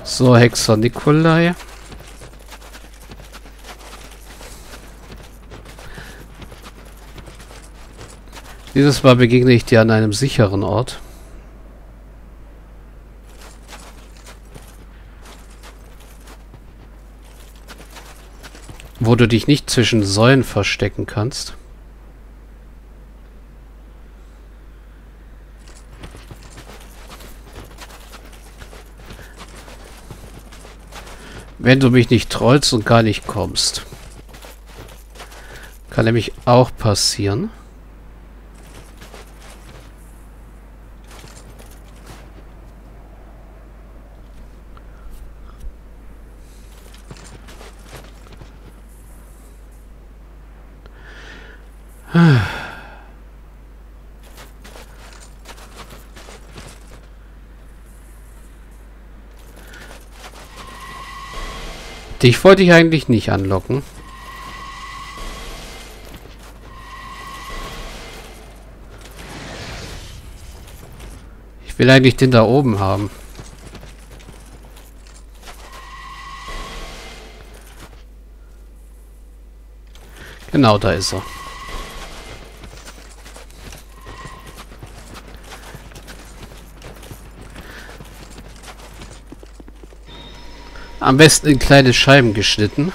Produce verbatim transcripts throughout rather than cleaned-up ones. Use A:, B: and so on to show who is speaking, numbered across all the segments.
A: So, Hexer Nikolai. Dieses Mal begegne ich dir an einem sicheren Ort. Wo du dich nicht zwischen Säulen verstecken kannst. Wenn du mich nicht trollst und gar nicht kommst. Kann nämlich auch passieren. Dich wollte ich eigentlich nicht anlocken. Ich will eigentlich den da oben haben. Genau, da ist er. Am besten in kleine Scheiben geschnitten.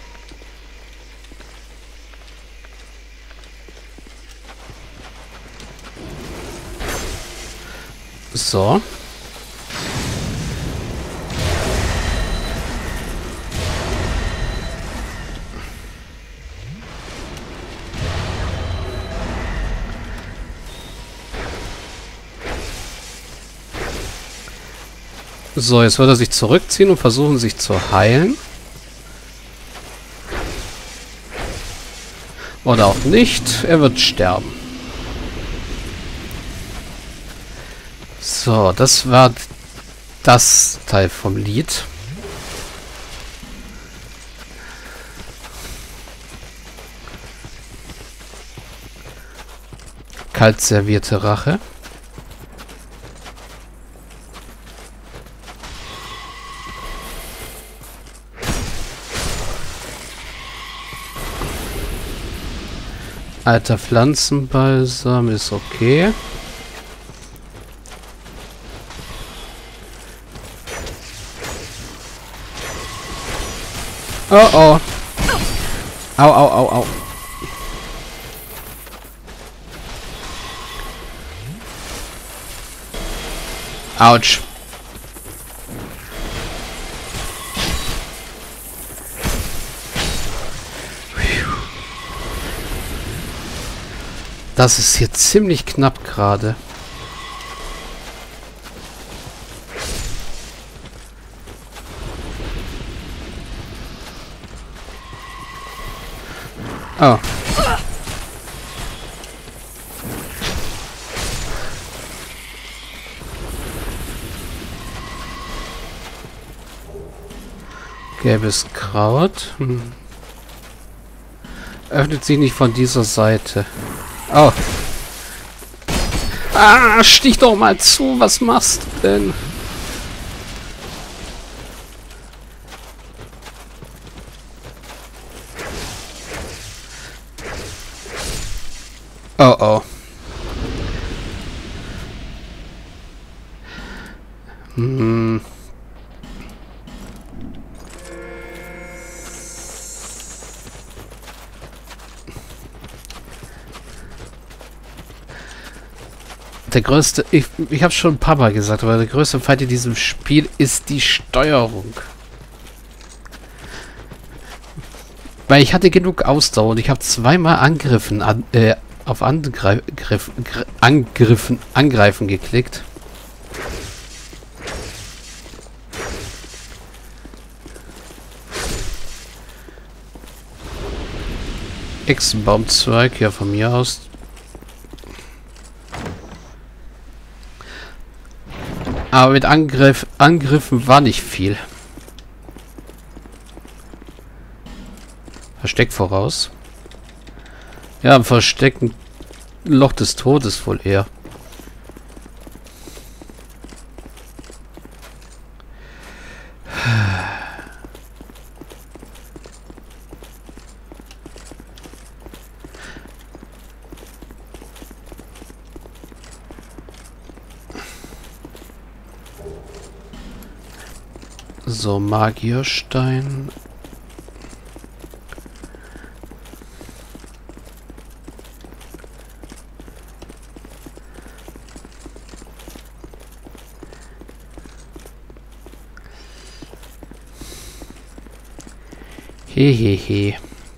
A: So. So, jetzt wird er sich zurückziehen und versuchen, sich zu heilen. Oder auch nicht. Er wird sterben. So, das war das Teil vom Lied. Kalt servierte Rache. Alter Pflanzenbalsam ist okay. Oh oh. Au, au, au, au. Autsch. Das ist hier ziemlich knapp gerade. Oh. Gelbes Kraut. Hm. Öffnet sich nicht von dieser Seite. Oh. Ah, stich doch mal zu. Was machst du denn? Oh oh. Hm. Der größte, ich, ich habe schon ein paar Mal gesagt, aber der größte Feind in diesem Spiel ist die Steuerung. Weil ich hatte genug Ausdauer und ich habe zweimal Angriffen an, äh, auf Angreif, Griff, Gr Angriffen, Angreifen geklickt. Echsenbaumzweig, ja von mir aus. Aber mit Angriff, Angriffen war nicht viel. Versteck voraus. Ja, im Verstecken Loch des Todes wohl eher. So, Magierstein. Hehehe.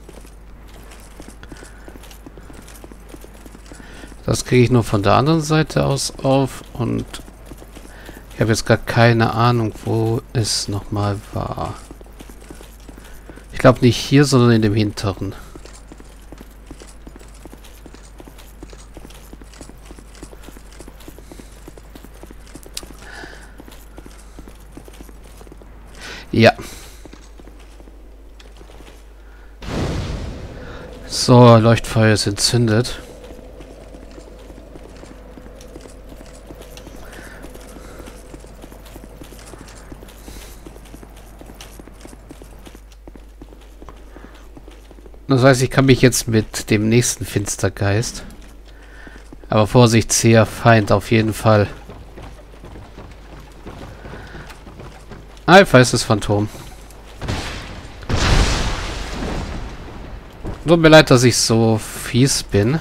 A: Das kriege ich nur von der anderen Seite aus auf und ich habe jetzt gar keine Ahnung, wo es nochmal war. Ich glaube nicht hier, sondern in dem hinteren. Ja. So, Leuchtfeuer ist entzündet. Das heißt, ich kann mich jetzt mit dem nächsten Finstergeist. Aber Vorsicht, zäher Feind auf jeden Fall. Alpha ist das Phantom. Tut mir leid, dass ich so fies bin.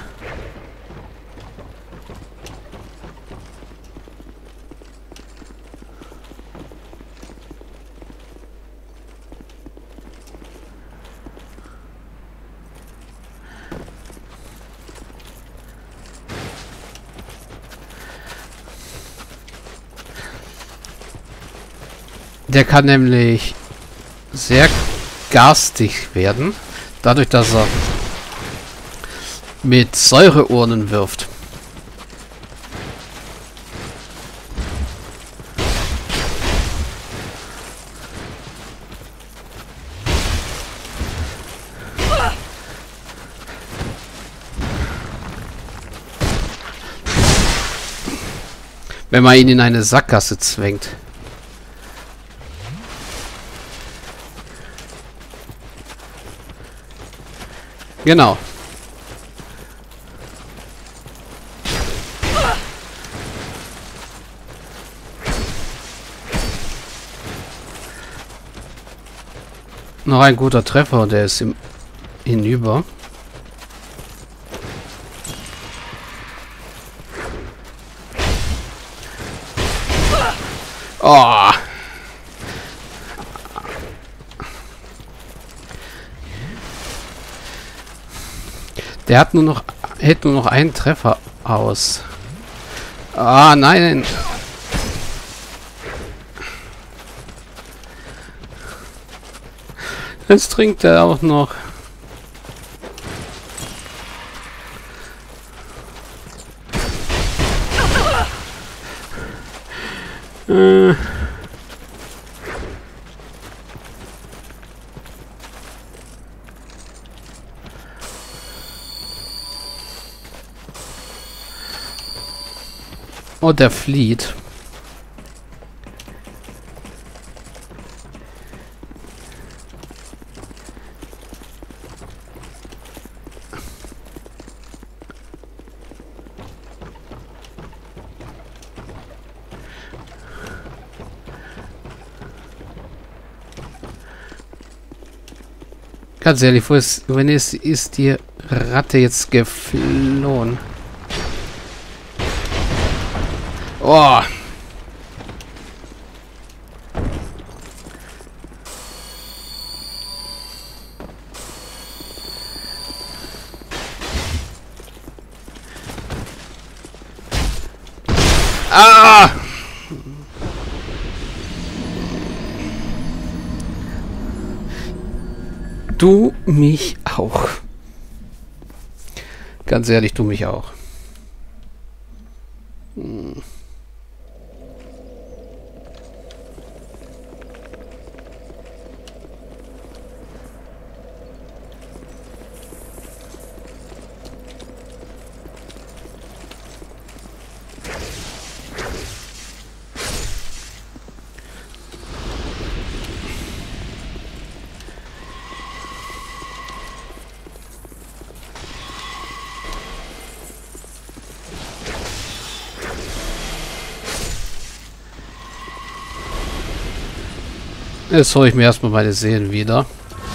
A: Der kann nämlich sehr garstig werden, dadurch, dass er mit Säureurnen wirft. Wenn man ihn in eine Sackgasse zwängt. Genau. Noch ein guter Treffer, der ist im hinüber. Oh. Der hat nur noch hält nur noch einen Treffer aus. Ah, nein. Jetzt trinkt er auch noch. Äh. Oh, der flieht. Ganz ehrlich, wo ist, wenn es ist die Ratte jetzt geflohen? Oh. Ah! Du mich auch. Ganz ehrlich, du mich auch. Hm. Jetzt hole ich mir erstmal meine Seelen wieder.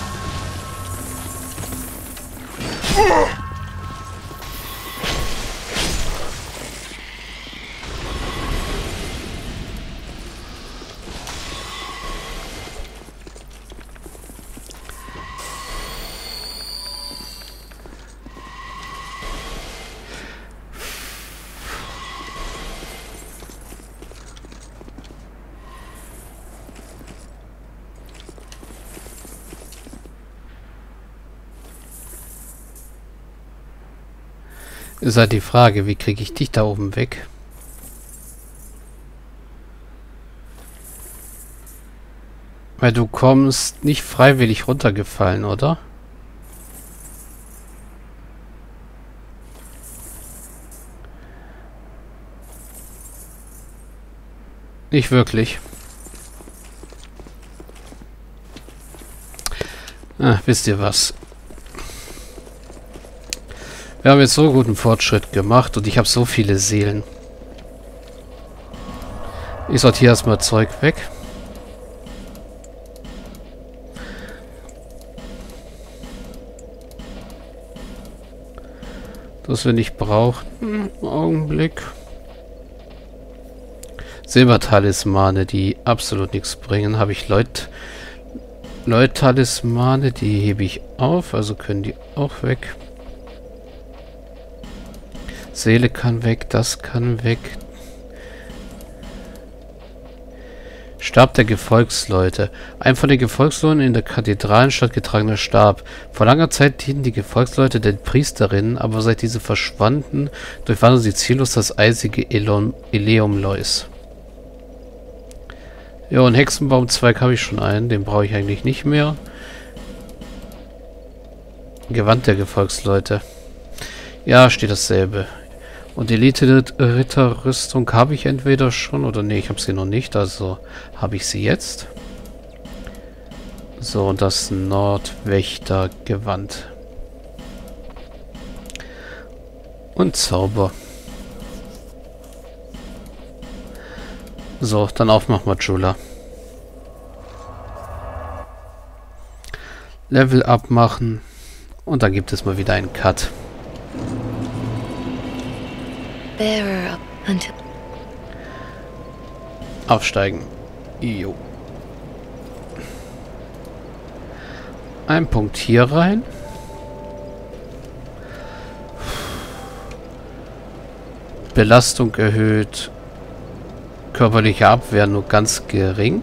A: Ist halt die Frage, wie kriege ich dich da oben weg? Weil du kommst nicht freiwillig runtergefallen, oder? Nicht wirklich. Ah, wisst ihr was? Wir haben jetzt so guten Fortschritt gemacht und ich habe so viele Seelen. Ich sortiere erstmal Zeug weg. Das wir nicht brauchen. Augenblick. Silbertalismane, die absolut nichts bringen. Habe ich Leut... Leut-Talismane, die hebe ich auf, also können die auch weg. Seele kann weg, das kann weg. Stab der Gefolgsleute. Ein von den Gefolgsleuten in der Kathedralenstadt getragener Stab. Vor langer Zeit dienten die Gefolgsleute den Priesterinnen, aber seit diese verschwanden, durchwandern sie ziellos das eisige Eleumlois. Ja, und Hexenbaumzweig habe ich schon einen, den brauche ich eigentlich nicht mehr. Gewand der Gefolgsleute. Ja, steht dasselbe. Und Elite-Ritterrüstung habe ich entweder schon oder nee, ich habe sie noch nicht, also habe ich sie jetzt. So, und das Nordwächtergewand. Und Zauber. So, dann aufmach mal, Jula. Level up machen. Und dann gibt es mal wieder einen Cut.
B: Bearer up until
A: Aufsteigen. Jo. Ein Punkt hier rein. Belastung erhöht. Körperliche Abwehr nur ganz gering.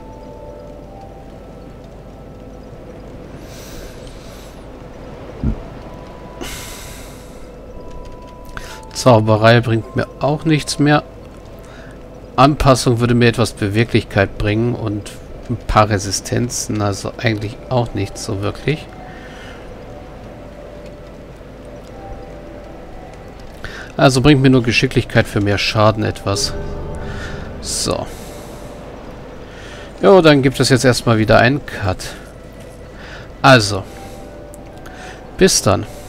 A: Zauberei bringt mir auch nichts mehr. Anpassung würde mir etwas Beweglichkeit bringen und ein paar Resistenzen, also eigentlich auch nichts so wirklich. Also bringt mir nur Geschicklichkeit für mehr Schaden etwas. So. Jo, dann gibt es jetzt erstmal wieder einen Cut. Also. Bis dann.